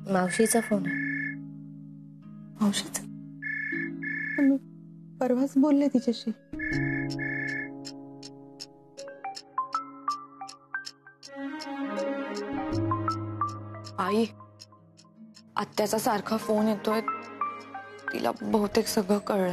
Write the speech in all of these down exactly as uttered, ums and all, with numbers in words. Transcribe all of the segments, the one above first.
मावशीचा phone आहे. मावशीचा? मी परवाच बोलले तिच्याशी. आई, आत्याचा सारखा फोन येतोय. तिला बहुतेक सगळं कळलंय.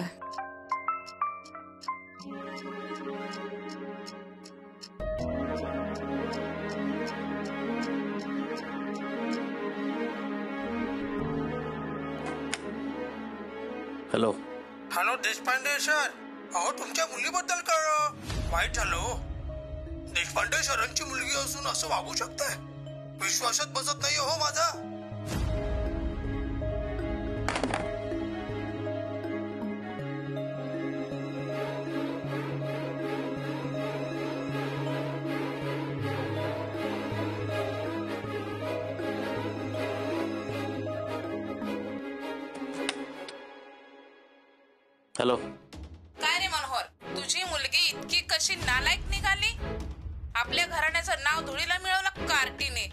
Hello hello Deshpande sir. अहो तुमच्या मुलीबद्दल कळलं. वाईट झालं. देशपांडे सरांची मुलगी असून असं वागू शकताय? विश्वासात बसत नाही हो माझा. हॅलो. काय रे मनोहर, तुझी मुलगी इतकी कशी नालायक निघाली? आपल्या घराण्याचं नाव धुळीला मिळवलं कार्टीने.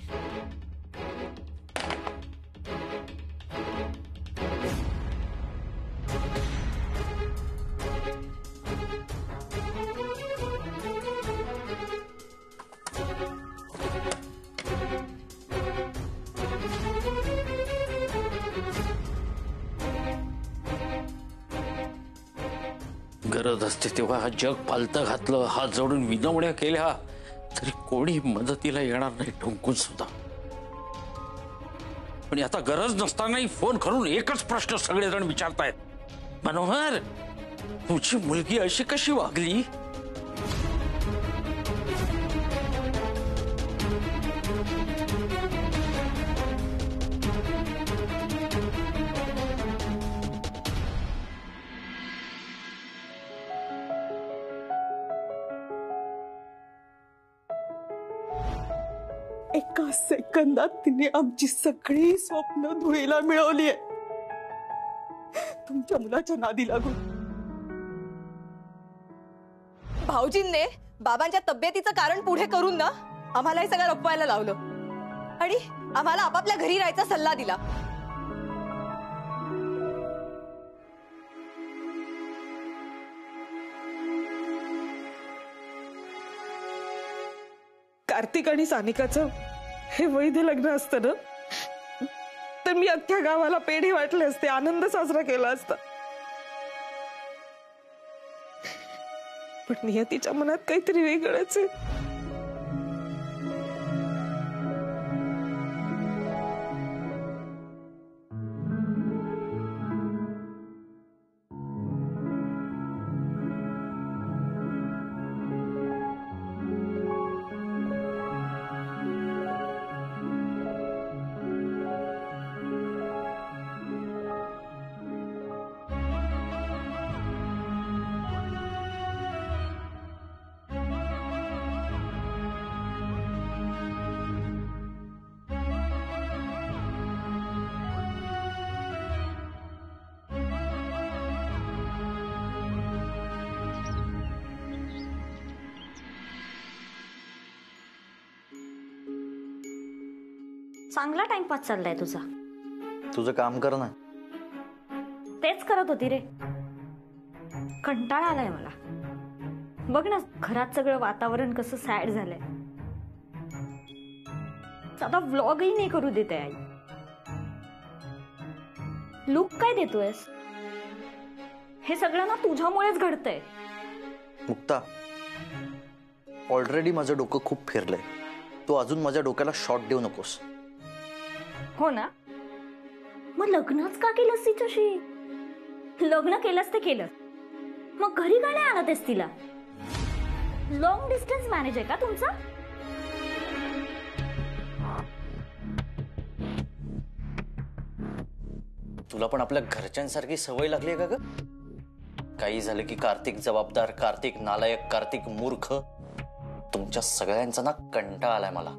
गरज असते तेव्हा हा जग पालतं घातलं, हात जोडून विनवण्या केल्या, तरी कोणी मदतीला येणार नाही ठोकून सुद्धा. पण आता गरज नसतानाही फोन करून एकच प्रश्न सगळेजण विचारतायत, मनोहर तुझी मुलगी अशी कशी वागली? एका सेकंदात तिने आमची सगळी स्वप्न धुळीला मिळवली आहे. तुमच्या मुलाच्या नादी लागून. भाऊजींनी बाबांच्या तब्येतीचं कारण पुढे करून ना आम्हाला हे सगळं लपवायला लावलं आणि आम्हाला आपापल्या घरी राहायचा सल्ला दिला. कार्तिक आणि सानिकाचं हे वैध लग्न असतं ना, तर मी अख्ख्या गावाला पेढे वाटले असते, आनंद साजरा केला असता. पण नियतीच्या मनात काहीतरी वेगळंच आहे. चांगला टाइमपास चाललाय तुझा. तुझं काम कर ना. तेच करत होती रे. कंटाळा आलाय मला. बघ ना घरात सगळं वातावरण कसं सॅड झालंय. साधा व्लॉगही नाही करू देते आई. लुक काय देतोयस? हे सगळं ना तुझ्यामुळेच घडतंय. मुक्ता, ऑलरेडी माझं डोकं खूप फिरलंय. तू अजून माझ्या डोक्याला शॉट देऊ नकोस. हो ना, मग लग्नच का केलंस तिच्याशी? लग्न केलंस ते केलं, मग घरी का नाही आणतेस तिला? लॉंग डिस्टन्स मॅरेज आहे का तुमचा? तुला पण आपल्या घरच्यांसारखी सवय लागली आहे का ग? काही झालं की कार्तिक जबाबदार, कार्तिक नालायक, कार्तिक मूर्ख. तुमच्या सगळ्यांचा ना कंटाळा आलाय मला.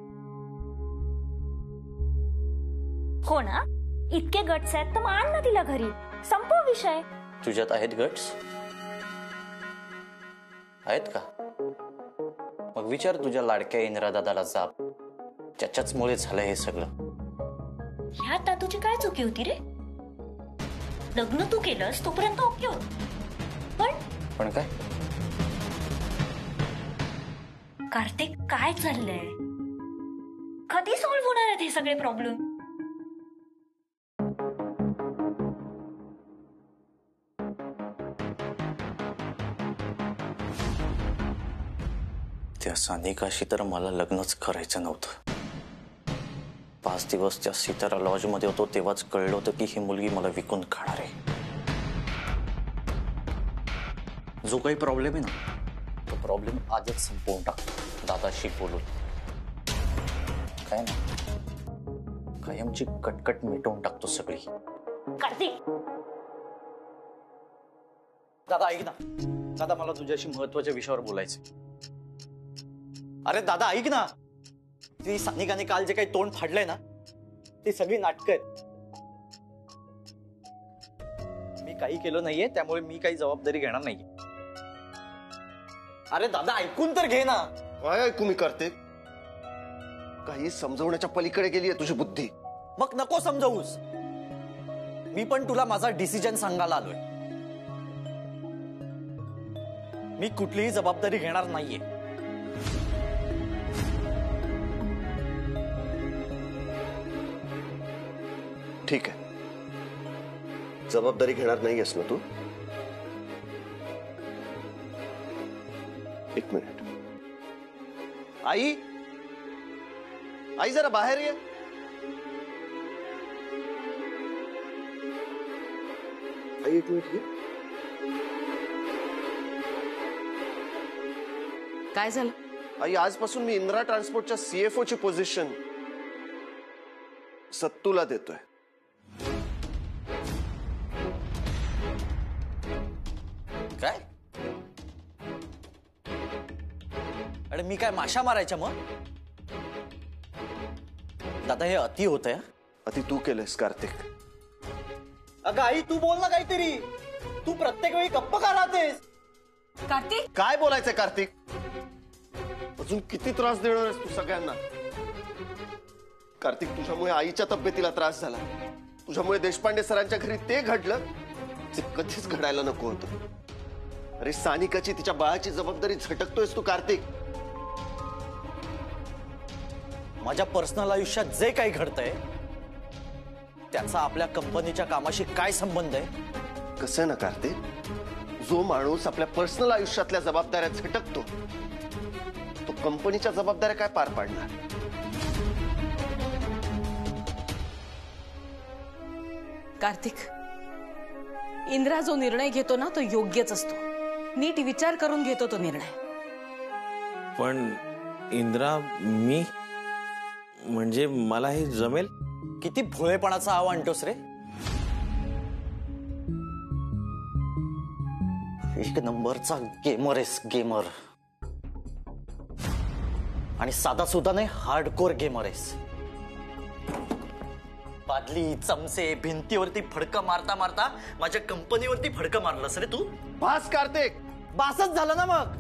हो ना, इतके गट्स आहेत तर मग आण ना तिला घरी, संपव विषय. तुझ्यात आहेत गट्स? आहेत का? मग विचार तुझ्या लाडक्या इंदिरा दादाला जाब, ज्याच्याच मुळे झालं हे सगळं. ह्यात दादूची काय चुकी होती रे? लग्न तू केलंस तोपर्यंत ओके होत, पण पण काय? कार्तिक काय चाललंय? कधी सॉल्व्ह होणार आहेत हे सगळे प्रॉब्लेम? त्या सानिकाशी तर मला लग्नच करायचं नव्हतं. पाच दिवस त्या सितारा लॉज मध्ये होतो तेव्हाच कळलं होतं की ही मुलगी मला विकून खाणार आहे. जो काही प्रॉब्लेम आहे ना तो प्रॉब्लेम आजच संपवून टाकतो दादाशी बोलून. काय ना कायमची कटकट मिटवून टाकतो सगळी. कार्तिक दादा ऐक ना. दादा मला तुझ्याशी महत्वाच्या विषयावर बोलायचं. अरे दादा ऐक ना. ती सानिकाने काल जे काही तोंड फाडलंय ना ती सगळी नाटकं आहेत. मी काही केलं नाहीये त्यामुळे मी काही जबाबदारी घेणार नाहीये. अरे दादा ऐकून तर घे ना. काय ऐकू मी कार्तिक? काही समजवण्याच्या पलीकडे गेलीये तुझी बुद्धी. मग नको समजावूस. मी पण तुला माझा डिसिजन सांगायला आलोय. मी कुठलीही जबाबदारी घेणार नाहीये. ठीक आहे, जबाबदारी घेणार नाहीयेस ना तू? एक मिनिट. आई आई जरा बाहेर ये. आई एक मिनिट ये. काय झालं? आई आजपासून मी इंदिरा ट्रान्सपोर्टच्या सीएफओ ची पोझिशन सत्तूला देतोय. काय? अरे मी काय माशा मारायच्या मग? दादा हे अति होत आहे. अति तू केलंयस कार्तिक. अगं आई तू बोल ना काहीतरी. तू प्रत्येक वेळी गप्प का राहतेस? कार्तिक काय बोलायचंय कार्तिक? अजून किती त्रास देणार आहेस तू सगळ्यांना? कार्तिक तुझ्यामुळे आईच्या तब्येतीला त्रास झाला. तुझ्यामुळे देशपांडे सरांच्या घरी ते घडलं जे कधीच घडायला नको होतं. अरे सानिकाची तिच्या बाळाची जबाबदारी झटकतोयस तू कार्तिक. माझ्या पर्सनल आयुष्यात जे काही घडतंय त्याचा आपल्या कंपनीच्या कामाशी काय संबंध आहे? कसं ना कार्तिक, जो माणूस आपल्या पर्सनल आयुष्यातल्या जबाबदाऱ्या झटकतो तो कंपनीच्या जबाबदाऱ्या काय पार पाडणार? कार्तिक, इंद्रा जो निर्णय घेतो ना तो योग्यच असतो. नीट विचार करून घेतो तो निर्णय. पण इंद्रा, मी म्हणजे मला हे जमेल? किती भोळेपणाचा आव आणतोस रे. एक नंबरचा गेमर आहेस, गेमर. आणि साधा सुद्धा नाही, हार्डकोर गेमर आहेस. बादली चमचे भिंतीवरती फडकं मारता मारता माझ्या कंपनीवरती फडकं मारलंस रे तू. बास कार्तिक. बासच झालं ना मग.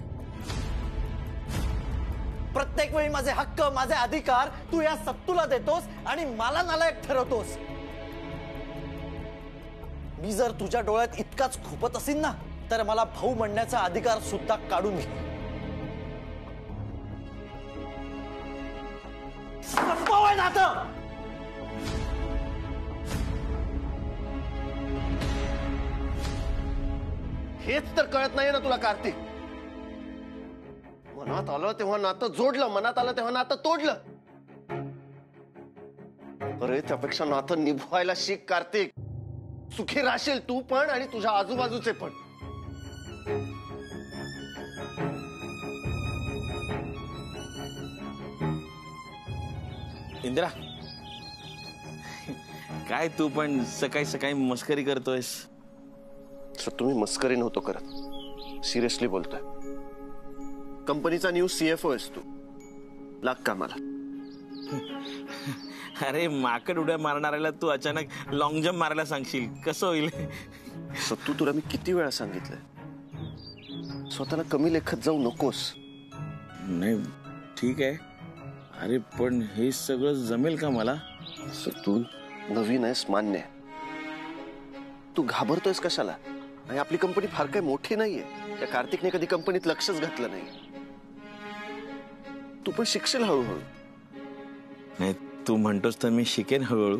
प्रत्येक वेळी माझे हक्क माझे अधिकार तू या सत्तूला देतोस आणि मला नालायक ठरवतोस. मी जर तुझ्या डोळ्यात इतकाच खुपत असेल ना तर मला भाऊ म्हणण्याचा अधिकार सुद्धा काढून घे. संपवाय नातं. हेच तर कळत नाहीये ना तुला कार्तिक. मनात आलं तेव्हा नातं जोडलं, मनात आलं तेव्हा नातं तोडलं. अरे त्यापेक्षा नातं निभवायला शिक कार्तिक. सुखी राहशील तू पण आणि तुझ्या आजूबाजूचे पण. इंदिरा, काय तू पण सकाळी सकाळी मस्करी करतोयस? तुम्ही मस्करी नव्हतो करत, सिरियसली बोलतोय. कंपनीचा न्यू सीएफओ आहेस तू. लाग कामाला. अरे माकड उड्या मारणाऱ्याला तू अचानक लॉंग जम्प मारायला सांगशील, कसं होईल? सत्तू, तुला मी किती वेळा सांगितलंय स्वतःला कमी लेखत जाऊ नकोस. नाही ठीक आहे. अरे पण हे सगळं जमेल का मला? सत्तू, नवीन आहेस मान्य आहे. तू घाबरतोयस कशाला? आणि आपली कंपनी फार काही मोठी नाहीये. त्या कार्तिकने कधी कंपनीत लक्षच घातलं नाही. तू पण शिकशील हळूहळू. नाही, तू म्हणतोस तर मी शिकेन हळूहळू.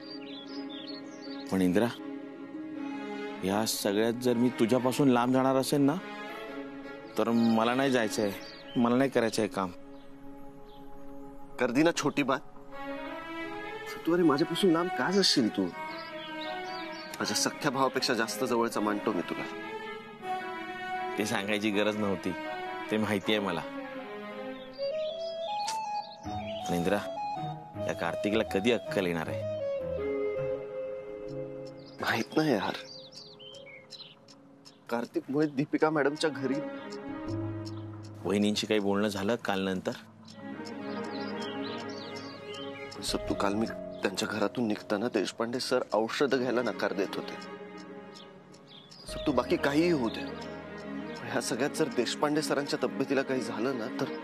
पण इंदिरा, या सगळ्यात जर मी तुझ्यापासून लांब जाणार असेल ना, तर मला नाही जायचंय, मला नाही करायचंय काम. कर दी ना छोटी बात. तू अरे माझ्यापासून लांब का जाशील? तू माझ्या सख्या भावापेक्षा जास्त जवळचा मानतो मी तुला. ते सांगायची गरज नव्हती, ते माहिती आहे मला. पण इंदिरा, या कार्तिकला कधी अक्कल येणार आहे? माहित नाही यार. कार्तिकमुळे दीपिका मॅडमच्या घरी वहिनींशी काही बोलणं झालं काल नंतर? सब तू काल मी त्यांच्या घरातून निघताना देशपांडे सर औषध घ्यायला नकार देत होते. सब तू बाकी काहीही होऊ दे, ह्या सगळ्यात जर देशपांडे सरांच्या तब्येतीला काही झालं ना तर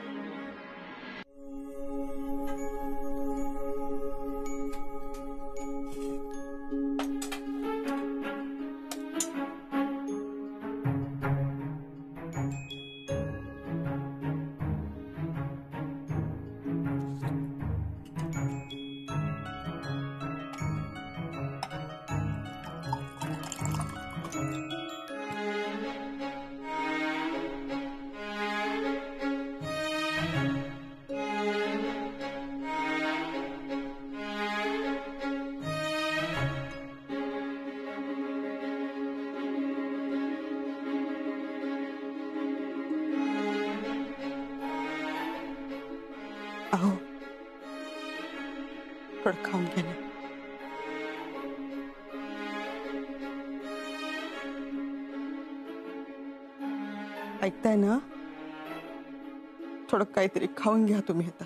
अहो थोडं खाऊन घ्या ना. ऐकताय ना? थोडं काहीतरी खाऊन घ्या तुम्ही आता.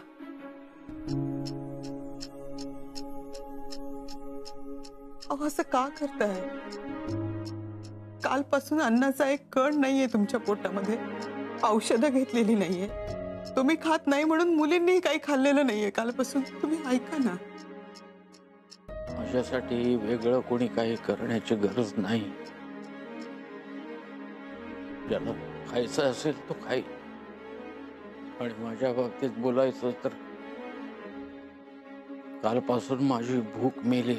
अहो असं का करताय? कालपासून अन्नाचा एक कण नाहीये तुमच्या पोटामध्ये. औषधं घेतलेली नाहीये. तुम्ही खात नाही म्हणून मुलींनी काही खाल्लेलं नाहीये कालपासून. तुम्ही ऐका ना. माझ्यासाठी वेगळं कोणी काही करण्याची गरज नाही. ज्याला खायचं असेल तो खाई. आणि माझ्या बाबतीत बोलायचं तर कालपासून माझी भूक मेली.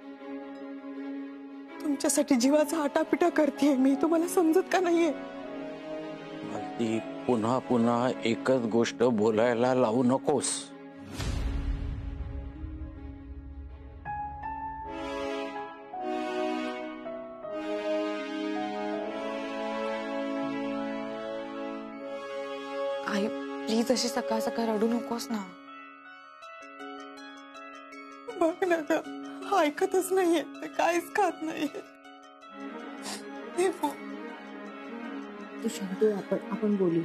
तुमच्यासाठी जीवाचा आटापिटा करतेय मी. तुम्हाला समजत का नाहीये? ती पुन्हा पुन्हा एकच गोष्ट बोलायला लावू नकोस. आई प्लीज अशी सकाळ सकाळ रडू नकोस ना. बघ ना ग, हा ऐकतच नाहीये. ते काहीच खात नाहीये. देवू, तू शांत हो, आपण आपण बोलू.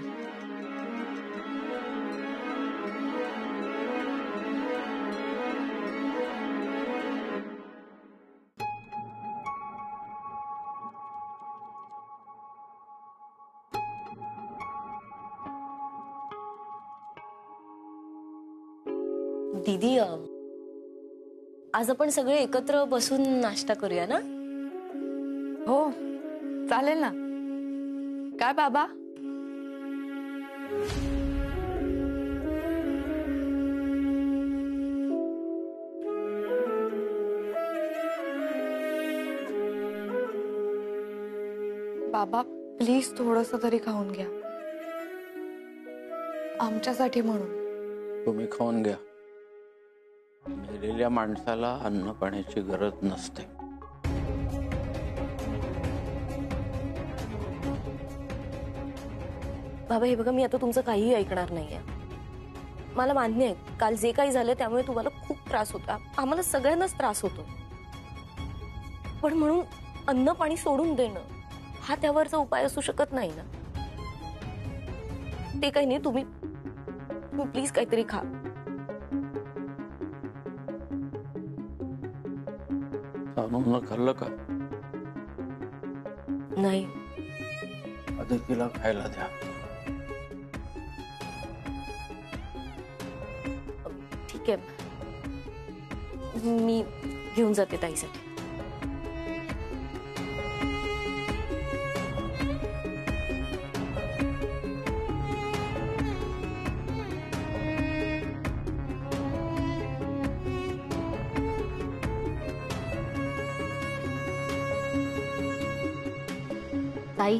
दीदी, आज आपण सगळे एकत्र बसून नाश्ता करूया ना? हो चालेल ना. काय बाबा? बाबा प्लीज थोडस तरी खाऊन घ्या. आमच्यासाठी म्हणून. तुम्ही खाऊन घ्या. मेलेल्या माणसाला अन्न पाण्याची गरज नसते. बाबा हे बघा, मी आता तुमचं काहीही ऐकणार नाहीये. मला मान्य आहे काल जे काही झालं त्यामुळे तुम्हाला खूप त्रास होता. आम्हाला सगळ्यांनाच त्रास होतो. पण म्हणून अन्न पाणी सोडून देणं हा त्यावरचा उपाय असू शकत नाही ना. ते काही नाही, तुम्ही प्लीज काहीतरी खा. न खाल्लं का? नाही. आधी तिला खायला द्या. ठीक आहे, मी घेऊन जाते ताईसाठी. ताई,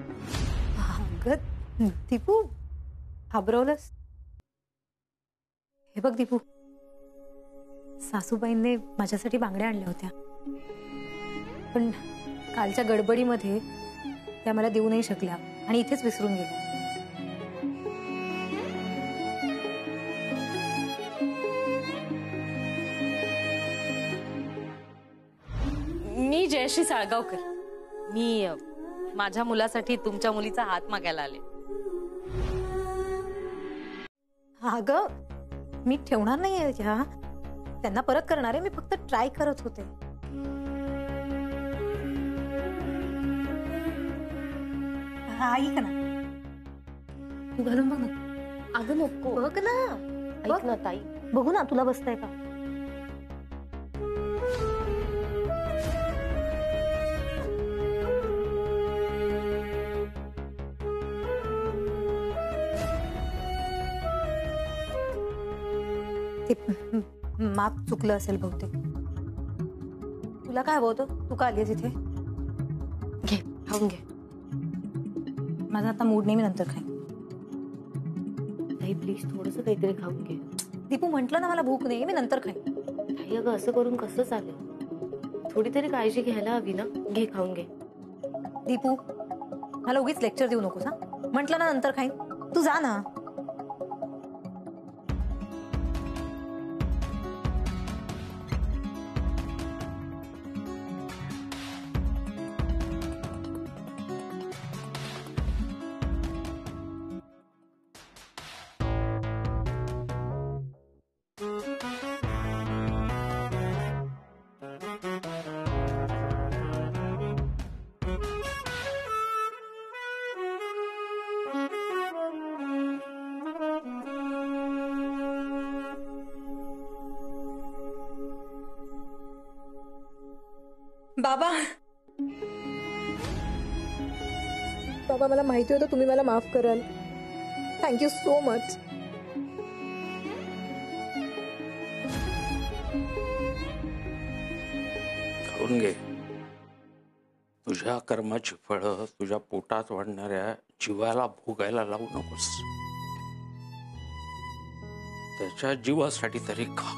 अगं दीपू, घाबरवलंस. हे बघ दीपू, सासूबाईंनी माझ्यासाठी बांगड्या आणल्या होत्या, पण कालच्या गडबडीमध्ये त्या मला देऊ नाही शकल्या आणि इथेच विसरून गेल्या. मी जयश्री साळगावकर. मी अ, माझ्या मुलासाठी तुमच्या मुलीचा हात मागायला आले. अगं मी ठेवणार नाहीये ह्या, त्यांना परत करणार आहे. मी फक्त ट्राय करत होते. हा, ऐक ना, तू घालून बघ ना. अगं नको. बघ ना, ऐक ना ताई, बघू ना तुला बसतंय का. ते माप चुकलं असेल बहुतेक. तुला काय हवं होतं? तू का आलीस इथे? घे, खाऊन घे. माझा आता मूड नाही, मी नंतर खाईन. ताई प्लीज थोडस काहीतरी खाऊन घे. दीपू म्हंटल ना मला भूक नाही, मी नंतर खाईन. ताई अगं असं करून कसं चालेल? थोडी तरी काळजी घ्यायला हवी ना. घे, खाऊन घे. दीपू, मला उगीच लेक्चर देऊ नकोस. हा, म्हंटल ना नंतर खाईन. तू जा ना. बाबा, बाबा मला माहिती होतं तुम्ही मला माफ कराल. Thank you so much. खाऊन घे. तुझ्या कर्माची फळं तुझ्या पोटात वाढणाऱ्या जीवाला भोगायला लावू नकोस. त्याच्या जीवासाठी तरी खा.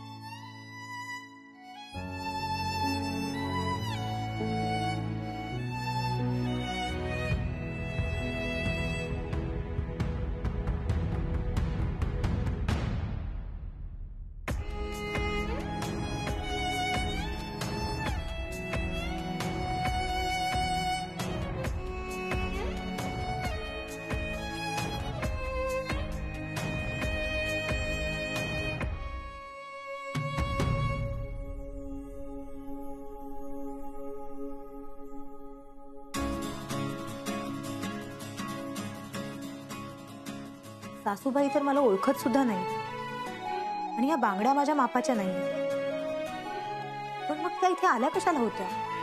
सासूबाई तर मला ओळखत सुद्धा नाही आणि या बांगड्या माझ्या मापाच्या नाही. पण मग त्या इथे आल्या कशाला होत्या?